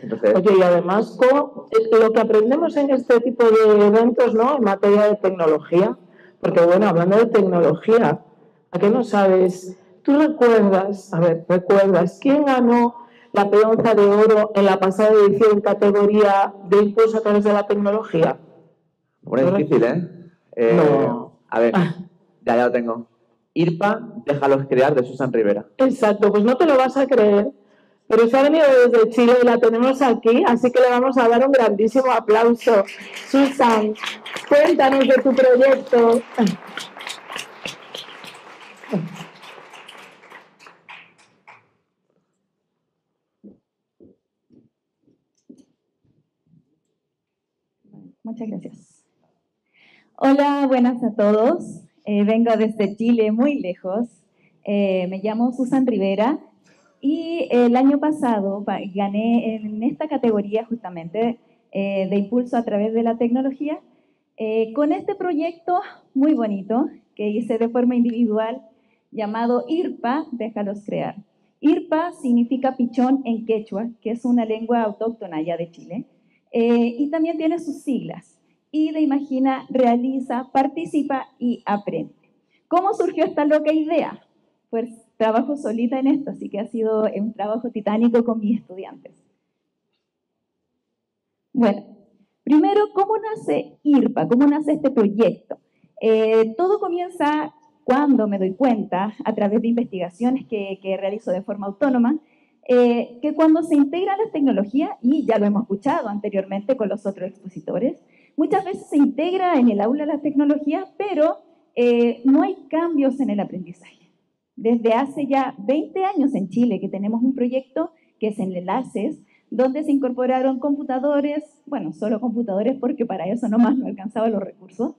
Entonces, oye, y además lo que aprendemos en este tipo de eventos, ¿no? En materia de tecnología, porque bueno, hablando de tecnología, ¿a qué no sabes? ¿Tú recuerdas quién ganó la peonza de oro en la pasada edición en categoría de impulso a través de la tecnología? Bueno, es difícil, ¿eh? No. A ver, ya lo tengo. IRPA, déjalos crear, de Susan Rivera. Exacto, pues no te lo vas a creer, pero se ha venido desde Chile y la tenemos aquí, así que le vamos a dar un grandísimo aplauso. Susan, cuéntanos de tu proyecto. Muchas gracias. Hola, buenas a todos. Vengo desde Chile, muy lejos. Me llamo Susan Rivera y el año pasado gané en esta categoría justamente de impulso a través de la tecnología con este proyecto muy bonito que hice de forma individual llamado IRPA, déjalos crear. IRPA significa pichón en quechua, que es una lengua autóctona ya de Chile, y también tiene sus siglas. IDE, imagina, realiza, participa y aprende. ¿Cómo surgió esta loca idea? Pues trabajo solita en esto, así que ha sido un trabajo titánico con mis estudiantes. Bueno, primero, ¿cómo nace IRPA? ¿Cómo nace este proyecto? Todo comienza cuando me doy cuenta, a través de investigaciones que realizo de forma autónoma, que cuando se integran las tecnologías, y ya lo hemos escuchado anteriormente con los otros expositores, muchas veces se integra en el aula la tecnología, pero no hay cambios en el aprendizaje. Desde hace ya 20 años en Chile que tenemos un proyecto que es en Enlaces, donde se incorporaron computadores, bueno, solo computadores porque para eso nomás no alcanzaban los recursos,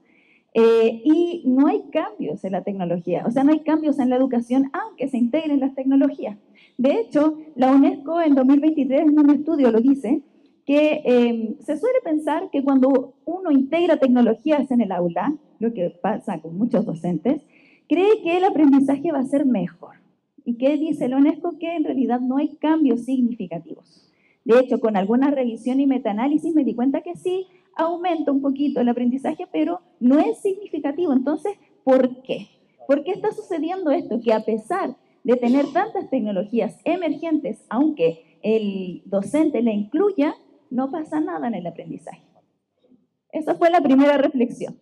y no hay cambios en la tecnología, o sea, no hay cambios en la educación aunque se integren las tecnologías. De hecho, la UNESCO en 2023 en un estudio lo dice, que se suele pensar que cuando uno integra tecnologías en el aula, lo que pasa con muchos docentes, cree que el aprendizaje va a ser mejor. ¿Y qué dice la UNESCO? Que en realidad no hay cambios significativos. De hecho, con alguna revisión y metaanálisis me di cuenta que sí, aumenta un poquito el aprendizaje, pero no es significativo. Entonces, ¿por qué? ¿Por qué está sucediendo esto? Que a pesar de tener tantas tecnologías emergentes, aunque el docente la incluya, no pasa nada en el aprendizaje. Esa fue la primera reflexión.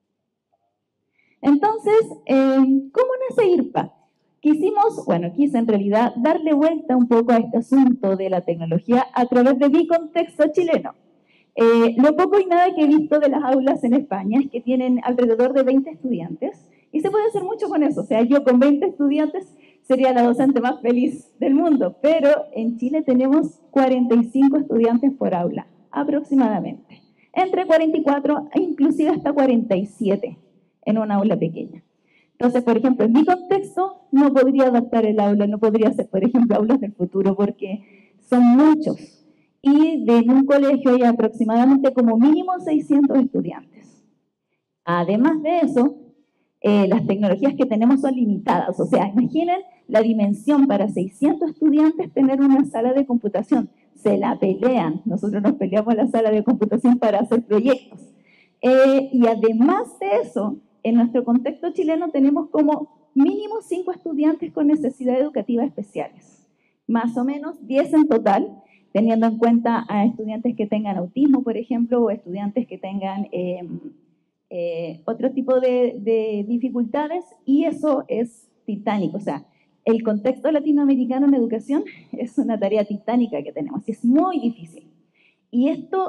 Entonces, ¿cómo nace IRPA? Quise en realidad darle vuelta un poco a este asunto de la tecnología a través de mi contexto chileno. Lo poco y nada que he visto de las aulas en España es que tienen alrededor de 20 estudiantes y se puede hacer mucho con eso. O sea, yo con 20 estudiantes sería la docente más feliz del mundo, pero en Chile tenemos 45 estudiantes por aula, aproximadamente. Entre 44 e inclusive hasta 47 en una aula pequeña. Entonces, por ejemplo, en mi contexto no podría adaptar el aula, no podría ser, por ejemplo, aulas del futuro porque son muchos. Y en un colegio hay aproximadamente como mínimo 600 estudiantes. Además de eso, las tecnologías que tenemos son limitadas. O sea, imaginen la dimensión para 600 estudiantes tener una sala de computación. Se la pelean. Nosotros nos peleamos la sala de computación para hacer proyectos. Y además de eso, en nuestro contexto chileno tenemos como mínimo 5 estudiantes con necesidades educativas especiales. Más o menos 10 en total, teniendo en cuenta a estudiantes que tengan autismo, por ejemplo, o estudiantes que tengan otro tipo de dificultades, y eso es titánico. O sea, el contexto latinoamericano en educación es una tarea titánica que tenemos, y es muy difícil. Y esto,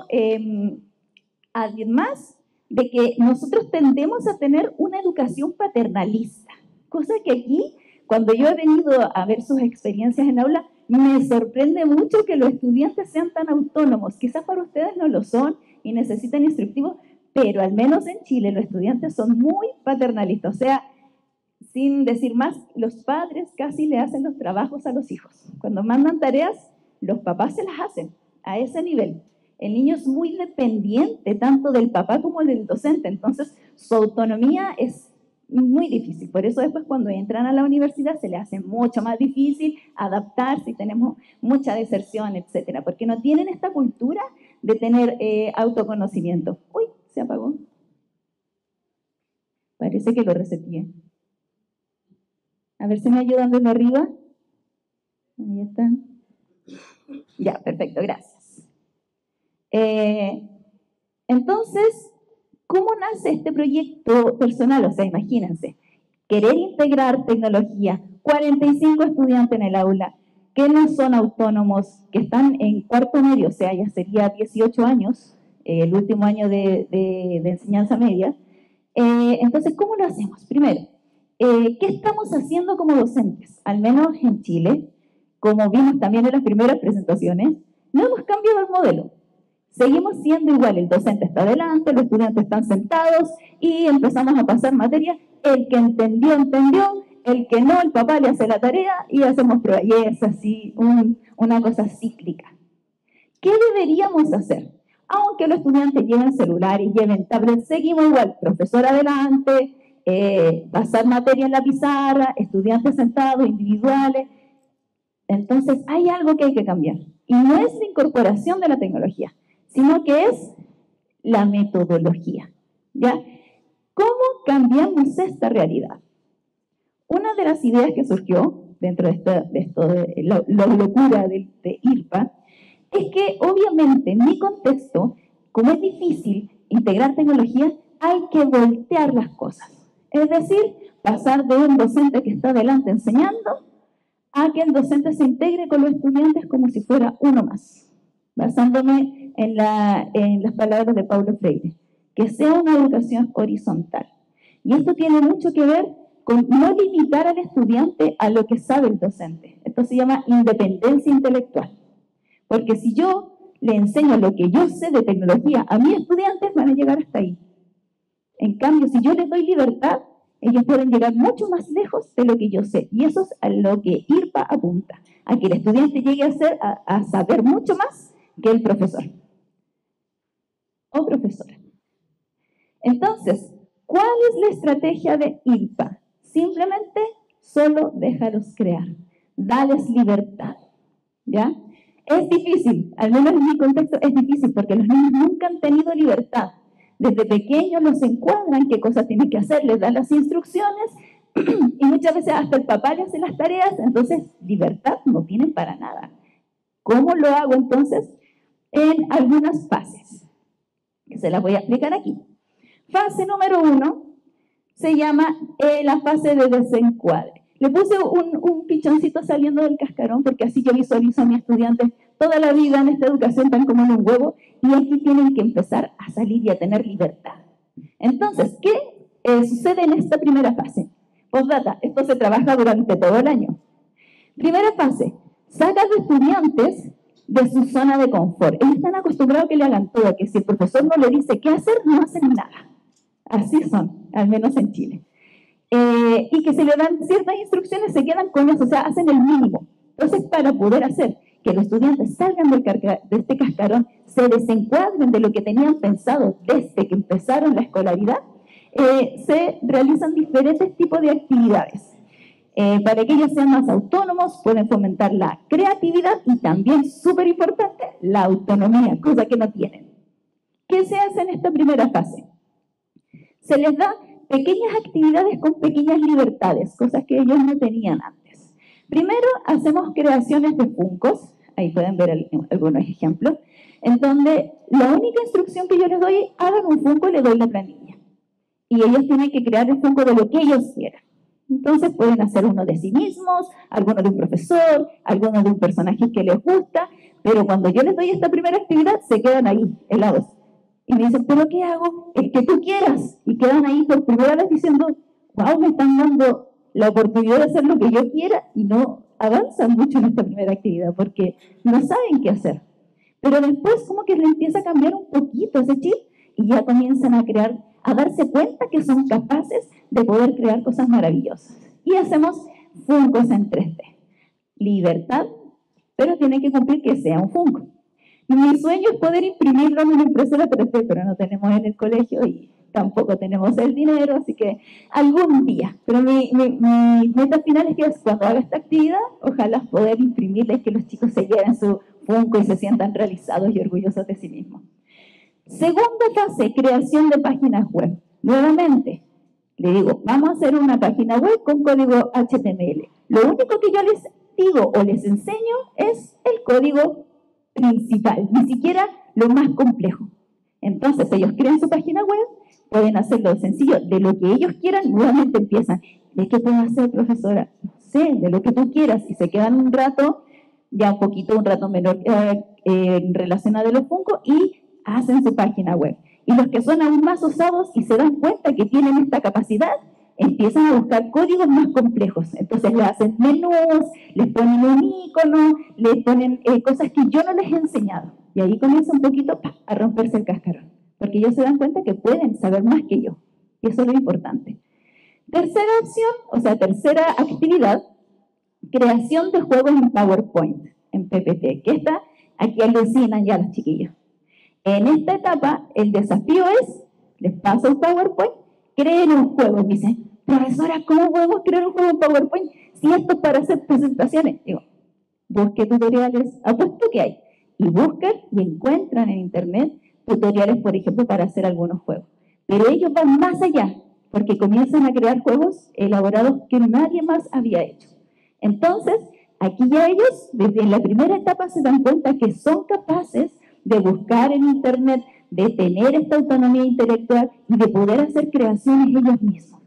además de que nosotros tendemos a tener una educación paternalista, cosa que aquí, cuando yo he venido a ver sus experiencias en aula, me sorprende mucho que los estudiantes sean tan autónomos. Quizás para ustedes no lo son y necesitan instructivos, pero al menos en Chile los estudiantes son muy paternalistas. O sea, sin decir más, los padres casi le hacen los trabajos a los hijos. Cuando mandan tareas, los papás se las hacen a ese nivel. El niño es muy dependiente tanto del papá como del docente, entonces su autonomía es Muy difícil. Por eso después cuando entran a la universidad se les hace mucho más difícil adaptarse y tenemos mucha deserción, etcétera, porque no tienen esta cultura de tener autoconocimiento. Uy, se apagó. Parece que lo reseteé. A ver si me ayudan desde arriba. Ahí están. Ya, perfecto, gracias. Entonces, ¿cómo nace este proyecto personal? O sea, imagínense, querer integrar tecnología, 45 estudiantes en el aula, que no son autónomos, que están en cuarto medio, o sea, ya sería 18 años, el último año de enseñanza media. Entonces, ¿cómo lo hacemos? Primero, ¿qué estamos haciendo como docentes? Al menos en Chile, como vimos también en las primeras presentaciones, no hemos cambiado el modelo. Seguimos siendo igual, el docente está adelante, los estudiantes están sentados y empezamos a pasar materia. El que entendió, entendió, el que no, el papá le hace la tarea y hacemos pruebas. Y es así una cosa cíclica. ¿Qué deberíamos hacer? Aunque los estudiantes lleven celulares, lleven tablets, seguimos igual, profesor adelante, pasar materia en la pizarra, estudiantes sentados, individuales. Entonces hay algo que hay que cambiar. Y no es la incorporación de la tecnología, sino que es la metodología. ¿Ya? ¿Cómo cambiamos esta realidad? Una de las ideas que surgió dentro de la locura de IRPA es que obviamente en mi contexto, como es difícil integrar tecnología, hay que voltear las cosas. Es decir, pasar de un docente que está adelante enseñando a que el docente se integre con los estudiantes como si fuera uno más, basándome en las palabras de Paulo Freire, que sea una educación horizontal. Y esto tiene mucho que ver con no limitar al estudiante a lo que sabe el docente. Esto se llama independencia intelectual. Porque si yo le enseño lo que yo sé de tecnología a mis estudiantes, van a llegar hasta ahí. En cambio, si yo les doy libertad, ellos pueden llegar mucho más lejos de lo que yo sé. Y eso es a lo que IRPA apunta, a que el estudiante llegue a saber mucho más que el profesor o profesora. Entonces, ¿cuál es la estrategia de IRPA? Simplemente solo déjalos crear, dales libertad, ¿ya? Es difícil, al menos en mi contexto es difícil, porque los niños nunca han tenido libertad. Desde pequeños los encuadran, qué cosas tienen que hacer, les dan las instrucciones, y muchas veces hasta el papá le hace las tareas, entonces libertad no tienen para nada. ¿Cómo lo hago entonces? En algunas fases, que se las voy a explicar aquí. Fase número 1 se llama la fase de desencuadre. Le puse un pichoncito saliendo del cascarón porque así yo visualizo a mis estudiantes toda la vida en esta educación tan como en un huevo y aquí tienen que empezar a salir y a tener libertad. Entonces, ¿qué sucede en esta primera fase? Postdata, esto se trabaja durante todo el año. Primera fase, saca a los estudiantes de su zona de confort. Ellos están acostumbrados a que le hagan todo, que si el profesor no le dice qué hacer, no hacen nada. Así son, al menos en Chile. Y que se le dan ciertas instrucciones, se quedan con eso, o sea, hacen el mínimo. Entonces, para poder hacer que los estudiantes salgan de este cascarón, se desencuadren de lo que tenían pensado desde que empezaron la escolaridad, se realizan diferentes tipos de actividades. Para que ellos sean más autónomos, pueden fomentar la creatividad y también, súper importante, la autonomía, cosa que no tienen. ¿Qué se hace en esta primera fase? Se les da pequeñas actividades con pequeñas libertades, cosas que ellos no tenían antes. Primero, hacemos creaciones de funcos, ahí pueden ver algunos ejemplos, en donde la única instrucción que yo les doy es hagan un funco y les doy la planilla. Y ellos tienen que crear el funco de lo que ellos quieran. Entonces pueden hacer uno de sí mismos, alguno de un profesor, alguno de un personaje que les gusta, pero cuando yo les doy esta primera actividad, se quedan ahí, helados. Y me dicen, ¿pero qué hago? El que tú quieras. Y quedan ahí por primera vez diciendo, wow, me están dando la oportunidad de hacer lo que yo quiera y no avanzan mucho en esta primera actividad porque no saben qué hacer. Pero después como que les empieza a cambiar un poquito ese chip y ya comienzan a crear, a darse cuenta que son capaces de poder crear cosas maravillosas. Y hacemos funcos en 3D. Libertad, pero tiene que cumplir que sea un funco. Mi sueño es poder imprimirlo en una impresora 3D, pero no tenemos en el colegio y tampoco tenemos el dinero, así que algún día. Pero mi meta final es que cuando haga esta actividad, ojalá poder imprimirles que los chicos se lleven su Funko y se sientan realizados y orgullosos de sí mismos. Segunda fase, creación de páginas web. Nuevamente, le digo, vamos a hacer una página web con código HTML. Lo único que yo les digo o les enseño es el código principal, ni siquiera lo más complejo. Entonces, ellos crean su página web, pueden hacerlo sencillo, de lo que ellos quieran, nuevamente empiezan. ¿De qué puedo hacer, profesora? No sé, de lo que tú quieras. Y se quedan un rato, ya un rato menor relacionado a los Funko, y hacen su página web. Y los que son aún más osados y se dan cuenta que tienen esta capacidad, empiezan a buscar códigos más complejos. Entonces le hacen menús, les ponen un icono, les ponen cosas que yo no les he enseñado. Y ahí comienza un poquito a romperse el cascarón. Porque ellos se dan cuenta que pueden saber más que yo. Y eso es lo importante. Tercera opción, tercera actividad, creación de juegos en PowerPoint, en PPT, que aquí alucinan ya los chiquillos. En esta etapa, el desafío es, les paso el PowerPoint, creen un juego. Dicen, profesora, ¿cómo podemos crear un juego en PowerPoint si esto es para hacer presentaciones? Digo, busque tutoriales, apuesto que hay. Y buscan y encuentran en internet tutoriales, por ejemplo, para hacer algunos juegos. Pero ellos van más allá, porque comienzan a crear juegos elaborados que nadie más había hecho. Entonces, aquí ya ellos, desde la primera etapa, se dan cuenta que son capaces de buscar en internet, de tener esta autonomía intelectual y de poder hacer creaciones ellos mismos.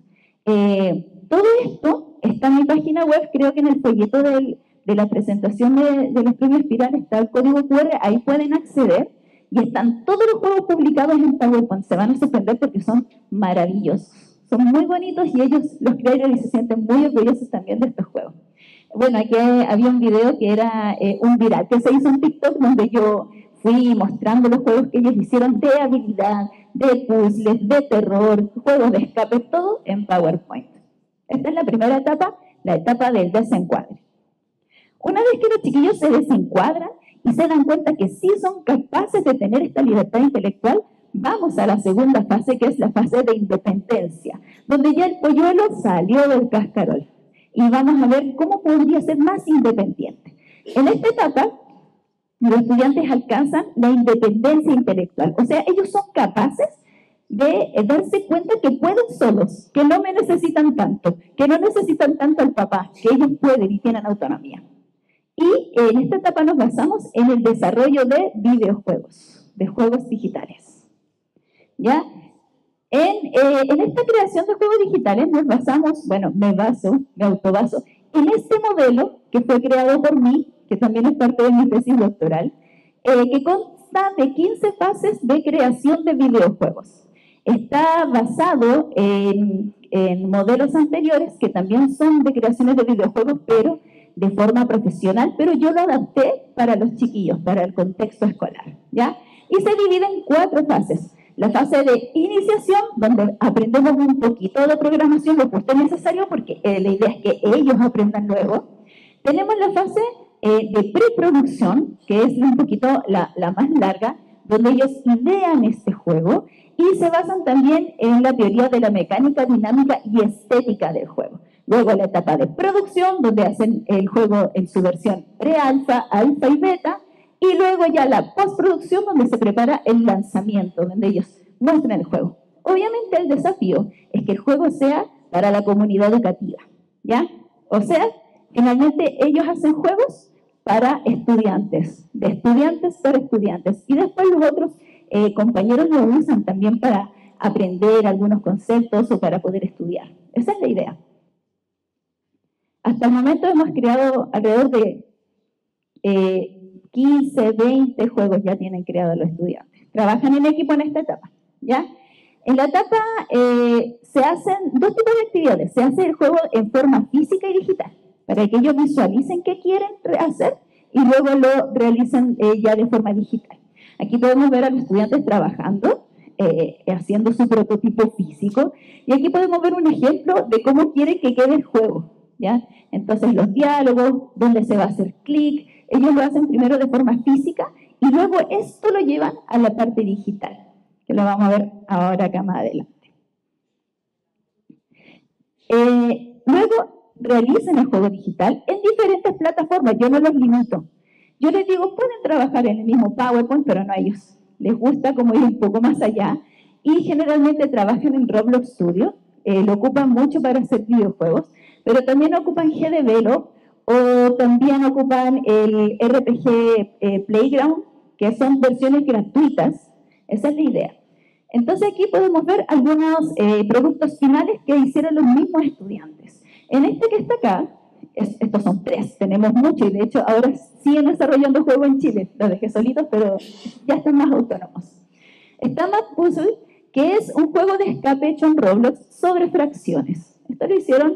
Todo esto está en mi página web, creo que en el folleto de la presentación de los premios Piral está el código QR, ahí pueden acceder y están todos los juegos publicados en PowerPoint. Se van a sorprender porque son maravillosos, son muy bonitos y ellos, los creadores, se sienten muy orgullosos también de estos juegos. Bueno, aquí había un video que era un viral, que se hizo en TikTok, donde yo fui mostrando los juegos que ellos hicieron de habilidad, de puzzles, de terror, juegos de escape, todo en PowerPoint. Esta es la primera etapa, la etapa del desencuadre. Una vez que los chiquillos se desencuadran y se dan cuenta que sí son capaces de tener esta libertad intelectual, vamos a la segunda fase, que es la fase de independencia, donde ya el polluelo salió del cascarón. Y vamos a ver cómo podría ser más independiente. En esta etapa, los estudiantes alcanzan la independencia intelectual. O sea, ellos son capaces de darse cuenta que pueden solos, que no me necesitan tanto, que no necesitan tanto al papá, que ellos pueden y tienen autonomía. Y en esta etapa nos basamos en el desarrollo de videojuegos, de juegos digitales. ¿Ya? En esta creación de juegos digitales nos basamos, me autobaso, en este modelo que fue creado por mí, que también es parte de mi tesis doctoral, que consta de 15 fases de creación de videojuegos. Está basado en modelos anteriores que también son de creaciones de videojuegos, pero de forma profesional, pero yo lo adapté para los chiquillos, para el contexto escolar, ¿ya? Y se divide en 4 fases. La fase de iniciación, donde aprendemos un poquito de programación, lo justo necesario, porque la idea es que ellos aprendan luego. Tenemos la fase de preproducción, que es un poquito la más larga, donde ellos idean este juego y se basan también en la teoría de la mecánica, dinámica y estética del juego. Luego la etapa de producción, donde hacen el juego en su versión pre-alfa, alfa y beta, y luego ya la postproducción, donde se prepara el lanzamiento, donde ellos muestran el juego. Obviamente el desafío es que el juego sea para la comunidad educativa, ¿ya? O sea, finalmente ellos hacen juegos para estudiantes, de estudiantes para estudiantes, y después los otros compañeros lo usan también para aprender algunos conceptos o para poder estudiar. Esa es la idea. Hasta el momento hemos creado alrededor de 15, 20 juegos ya tienen creados los estudiantes. Trabajan en equipo en esta etapa, ¿ya? En la etapa se hacen 2 tipos de actividades. Se hace el juego en forma física y digital, para que ellos visualicen qué quieren hacer y luego lo realicen ya de forma digital. Aquí podemos ver a los estudiantes trabajando, haciendo su prototipo físico, y aquí podemos ver un ejemplo de cómo quieren que quede el juego, ¿ya? Entonces los diálogos, dónde se va a hacer clic, ellos lo hacen primero de forma física y luego esto lo llevan a la parte digital, que lo vamos a ver ahora acá más adelante. Luego realicen el juego digital en diferentes plataformas, yo no los limito. Yo les digo, pueden trabajar en el mismo PowerPoint, pero no a ellos. Les gusta como ir un poco más allá y generalmente trabajan en Roblox Studio, lo ocupan mucho para hacer videojuegos, pero también ocupan GDevelop o también ocupan el RPG Playground, que son versiones gratuitas. Esa es la idea. Entonces aquí podemos ver algunos productos finales que hicieron los mismos estudiantes. En este que está acá, estos son 3, tenemos mucho y de hecho ahora siguen desarrollando juegos en Chile, los dejé solitos pero ya están más autónomos. Está Map Puzzle, que es un juego de escape hecho en Roblox sobre fracciones. Esto lo hicieron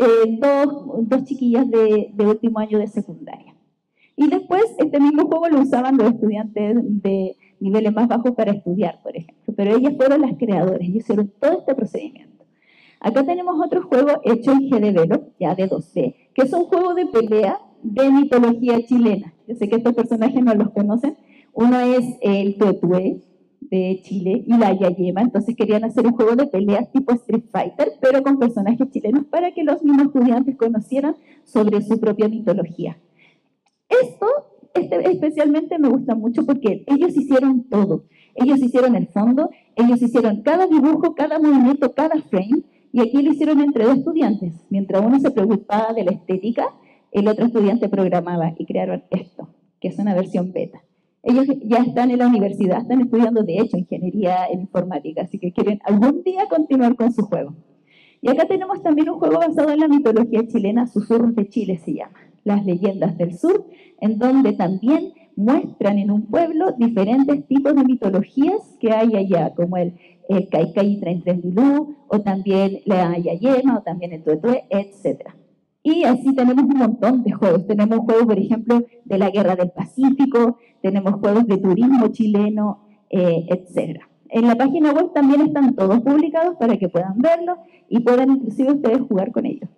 dos chiquillas de último año de secundaria. Y después este mismo juego lo usaban los estudiantes de niveles más bajos para estudiar, por ejemplo, pero ellas fueron las creadoras y hicieron todo este procedimiento. Acá tenemos otro juego hecho en GDevelop, ya de 2D, que es un juego de pelea de mitología chilena. Yo sé que estos personajes no los conocen. Uno es el Tuetué de Chile y la Yayema, entonces querían hacer un juego de peleas tipo Street Fighter, pero con personajes chilenos para que los mismos estudiantes conocieran sobre su propia mitología. Esto especialmente me gusta mucho porque ellos hicieron todo. Ellos hicieron el fondo, ellos hicieron cada dibujo, cada movimiento, cada frame, y aquí lo hicieron entre 2 estudiantes. Mientras uno se preocupaba de la estética, el otro estudiante programaba y crearon esto, que es una versión beta. Ellos ya están en la universidad, están estudiando de hecho ingeniería en informática, así que quieren algún día continuar con su juego. Y acá tenemos también un juego basado en la mitología chilena, Susurros de Chile se llama, Las Leyendas del Sur, en donde también muestran en un pueblo diferentes tipos de mitologías que hay allá, como el Caicay Traintrembilú, o también la Yayema, o también el Tuetué, etc. Y así tenemos un montón de juegos. Tenemos juegos, por ejemplo, de la Guerra del Pacífico, tenemos juegos de turismo chileno, etc. En la página web también están todos publicados para que puedan verlos y puedan inclusive ustedes jugar con ellos.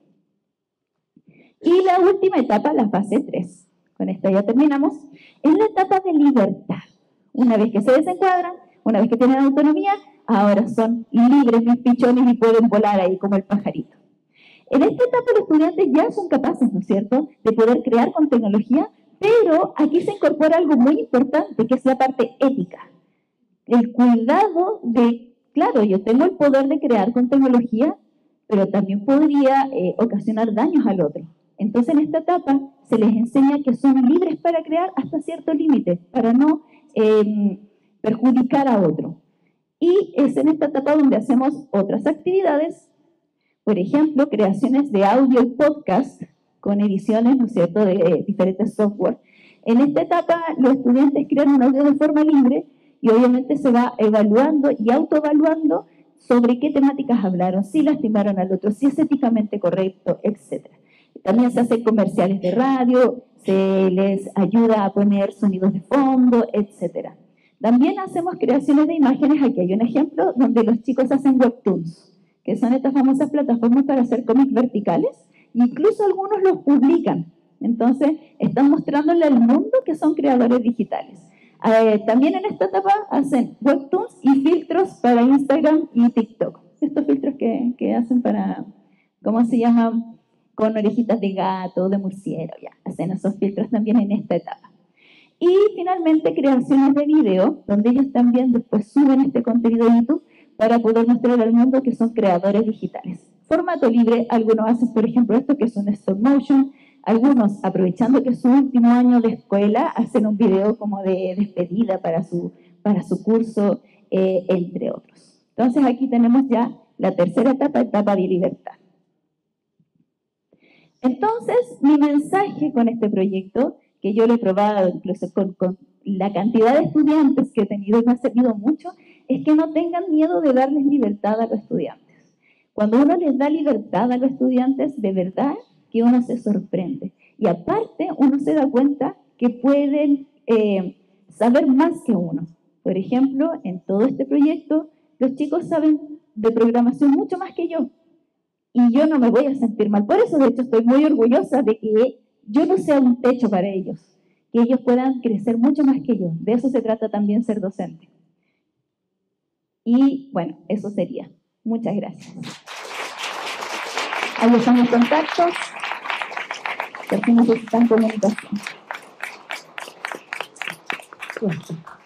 Y la última etapa, la fase 3, con esta ya terminamos, es la etapa de libertad. Una vez que se desencuadran, una vez que tienen autonomía, ahora son libres mis pichones y pueden volar ahí como el pajarito. En esta etapa los estudiantes ya son capaces, ¿no es cierto?, de poder crear con tecnología, pero aquí se incorpora algo muy importante, que es la parte ética. El cuidado de, claro, yo tengo el poder de crear con tecnología, pero también podría ocasionar daños al otro. Entonces en esta etapa se les enseña que son libres para crear hasta cierto límite, para no perjudicar a otro. Y es en esta etapa donde hacemos otras actividades, por ejemplo, creaciones de audio y podcast con ediciones, ¿no es cierto?, de diferentes software. En esta etapa los estudiantes crean un audio de forma libre y obviamente se va evaluando y autoevaluando sobre qué temáticas hablaron, si lastimaron al otro, si es éticamente correcto, etc. También se hacen comerciales de radio, se les ayuda a poner sonidos de fondo, etc. También hacemos creaciones de imágenes. Aquí hay un ejemplo donde los chicos hacen webtoons, que son estas famosas plataformas para hacer cómics verticales, e incluso algunos los publican. Entonces, están mostrándole al mundo que son creadores digitales. También en esta etapa hacen webtoons y filtros para Instagram y TikTok. Estos filtros que hacen para, ¿cómo se llama?, con orejitas de gato, de murciélago, ya. Hacen esos filtros también en esta etapa. Y finalmente creaciones de video, donde ellos también después suben este contenido a YouTube para poder mostrar al mundo que son creadores digitales. Formato libre, algunos hacen, por ejemplo, esto que es un stop motion, algunos, aprovechando que es su último año de escuela, hacen un video como de despedida para su curso, entre otros. Entonces aquí tenemos ya la tercera etapa, etapa de libertad. Entonces, mi mensaje con este proyecto, que yo lo he probado incluso con la cantidad de estudiantes que he tenido y me ha servido mucho, es que no tengan miedo de darles libertad a los estudiantes. Cuando uno les da libertad a los estudiantes, de verdad que uno se sorprende. Y aparte, uno se da cuenta que pueden saber más que uno. Por ejemplo, en todo este proyecto, los chicos saben de programación mucho más que yo. Y yo no me voy a sentir mal. Por eso, de hecho, estoy muy orgullosa de que yo no sea un techo para ellos. Que ellos puedan crecer mucho más que yo. De eso se trata también ser docente. Y bueno, eso sería. Muchas gracias. Ahí están los contactos, por si necesitan comunicación.